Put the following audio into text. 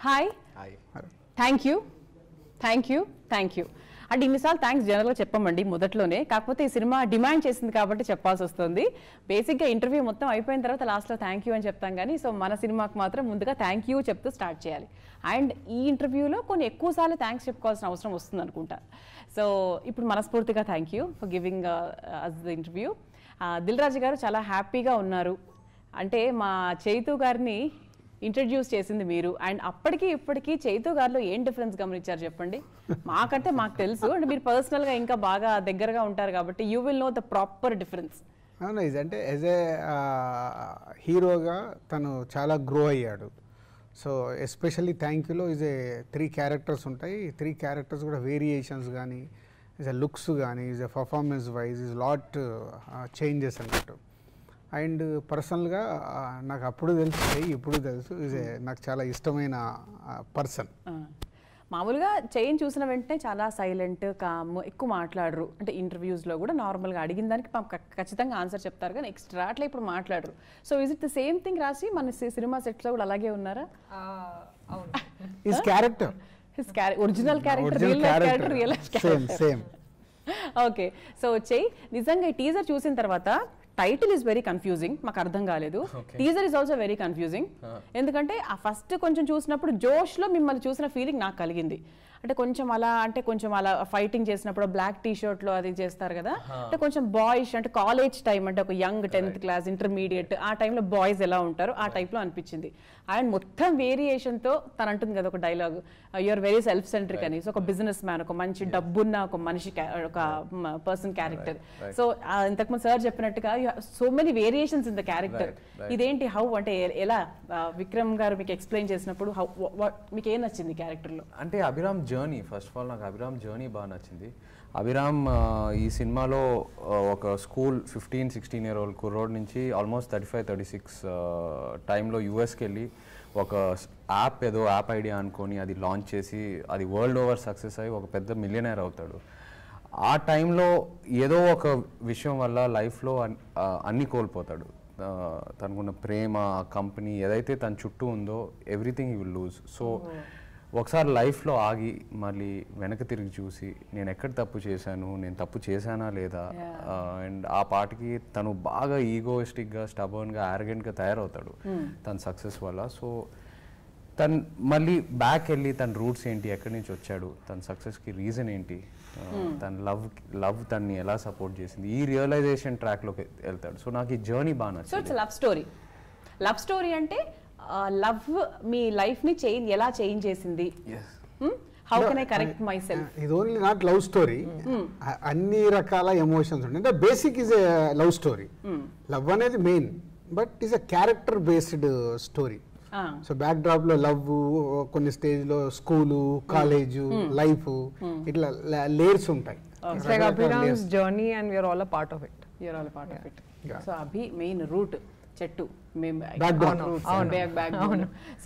Hi thank you thank you thank you అంటే ఇన్నిసార్లు thanks జనరల్గా చెప్పమండి మొదట్లోనే, కాకపోతే ఈ సినిమా డిమాండ్ చేసింది కాబట్టి చెప్పాల్సి వస్తుంది. బేసిక్గా ఇంటర్వ్యూ మొత్తం అయిపోయిన తర్వాత లాస్ట్లో థ్యాంక్ యూ అని చెప్తాం, కానీ సో మన సినిమాకి మాత్రం ముందుగా థ్యాంక్ యూ చెప్తూ స్టార్ట్ చేయాలి. అండ్ ఈ ఇంటర్వ్యూలో కొన్ని ఎక్కువసార్లు థ్యాంక్స్ చెప్పుకోవాల్సిన అవసరం వస్తుంది అనుకుంటా. సో ఇప్పుడు మనస్ఫూర్తిగా thank you for giving us the interview. Dil Raju గారు చాలా హ్యాపీగా ఉన్నారు. అంటే మా చైతు గారిని ఇంట్రడ్యూస్ చేసింది మీరు, అండ్ అప్పటికి ఇప్పటికీ చైతు గారిలో ఏం డిఫరెన్స్ గమనించారు చెప్పండి. మాకంటే మాకు తెలుసు, అంటే మీరు పర్సనల్గా ఇంకా బాగా దగ్గరగా ఉంటారు కాబట్టి you will know the proper difference. అంటే యాజ్ ఏ హీరోగా తను చాలా గ్రో అయ్యాడు. సో ఎస్పెషల్లీ థ్యాంక్ యూలో ఈజ్ ఏ 3 క్యారెక్టర్స్ ఉంటాయి. 3 క్యారెక్టర్స్ కూడా వేరియేషన్స్ కానీ ఈజ్ ఎ లుక్స్ కానీ is a performance wise is lot changes అన్నట్టు. అండ్ పర్సనల్గా నాకు అప్పుడు తెలుసు, ఇప్పుడు తెలుసు, ఈజ్ ఏ నాకు చాలా ఇష్టమైన పర్సన్. మామూలుగా చైన్ చూసిన వెంటనే చాలా సైలెంట్, కామ్, ఎక్కువ మాట్లాడరు. అంటే ఇంటర్వ్యూస్లో కూడా నార్మల్గా అడిగిన దానికి ఖచ్చితంగా ఆన్సర్ చెప్తారు, కానీ ఎక్స్ట్రా అట్లా ఇప్పుడు మాట్లాడరు. So is it the same thing రాసి మన సినిమా సెట్స్లో కూడా అలాగే ఉన్నారా? His character, original character, real same. Okay, so Chay నిజంగా ఈ టీజర్ చూసిన తర్వాత టైటిల్ ఈస్ వెరీ కన్ఫ్యూజింగ్, మాకు అర్థం కాలేదు. Teaser is also very confusing, ఎందుకంటే ఆ ఫస్ట్ కొంచెం చూసినప్పుడు జోష్లో మిమ్మల్ని చూసిన ఫీలింగ్ నాకు కలిగింది. అంటే కొంచెం అలా ఫైటింగ్ చేసినప్పుడు బ్లాక్ టీ షర్ట్లో అది చేస్తారు కదా, అంటే కొంచెం బాయ్స్, అంటే కాలేజ్ టైం, అంటే ఒక యంగ్ 10th క్లాస్ ఇంటర్మీడియట్ ఆ టైంలో బాయ్స్ ఎలా ఉంటారో ఆ టైప్లో అనిపించింది. అండ్ మొత్తం వేరియేషన్తో తను అంటుంది కదా ఒక dialogue, you're very self centric అని. సో ఒక బిజినెస్ మ్యాన్, ఒక మంచి డబ్బున్న ఒక మనిషి, ఒక పర్సన్ క్యారెక్టర్. సో ఇంతకుముందు సార్ చెప్పినట్టుగా so many variations in the character. ఇదేంటి హౌ అంటే ఎలా విక్రమ్ గారు మీకు ఎక్స్ప్లెయిన్ చేసినప్పుడు మీకు ఏం నచ్చింది క్యారెక్టర్లో? అంటే Abhiram journey, first of all నాకు అభిరామ్ జర్నీ బాగా నచ్చింది. అభిరామ్ ఈ సినిమాలో ఒక స్కూల్ 15-16 year old కుర్రోడ్ నుంచి ఆల్మోస్ట్ 35-36 టైంలో యూఎస్కి వెళ్ళి ఒక యాప్ ఐడియా అనుకొని అది లాంచ్ చేసి అది వరల్డ్ ఓవర్ సక్సెస్ అయ్యి ఒక పెద్ద మిలియనర్ అవుతాడు. ఆ టైంలో ఏదో ఒక విషయం వల్ల లైఫ్లో అన్నీ కోల్పోతాడు. తనకున్న ప్రేమ, కంపెనీ, ఏదైతే తన చుట్టూ ఉందో everything he will lose. So ఒకసారి లైఫ్లో ఆగి మళ్ళీ వెనక్కి తిరిగి చూసి నేను ఎక్కడ తప్పు చేశాను, నేను తప్పు చేశానా లేదా, అండ్ ఆ పాటికి తను బాగా ఈగోయిస్టిక్గా, స్టబర్న్గా, యారగెంట్గా తయారవుతాడు తన సక్సెస్ వల్ల. సో తను మళ్ళీ బ్యాక్ వెళ్ళి తన రూట్స్ ఏంటి, ఎక్కడి నుంచి వచ్చాడు, తన సక్సెస్కి రీజన్ ఏంటి, తన లవ్ తన్ని ఎలా సపోర్ట్ చేసింది, ఈ రియలైజేషన్ ట్రాక్లోకి వెళ్తాడు. సో నాకు ఈ జర్నీ బాగా నచ్చింది. సో ఇట్స్ లవ్ స్టోరీ అంటే లవ్ మీ లైఫ్ ని ఎలా చేంజ్ చేసింది, how can I correct myself. ఇది ఓన్లీ నాట్ లవ్ స్టోరీ, అన్ని రకాల ఎమోషన్స్ ఉంటాయి. అంటే basic is a love story. Love అనేది main, but is a character based story. So backdrop లో లవ్, కొన్ని స్టేజ్ లో స్కూలు, కాలేజు, లైఫ్, ఇట్లా లేయర్స్ ఉంటాయి. It's like Abhiram's journey and we are all a part of it. So Abhi main root, చెట్టు, back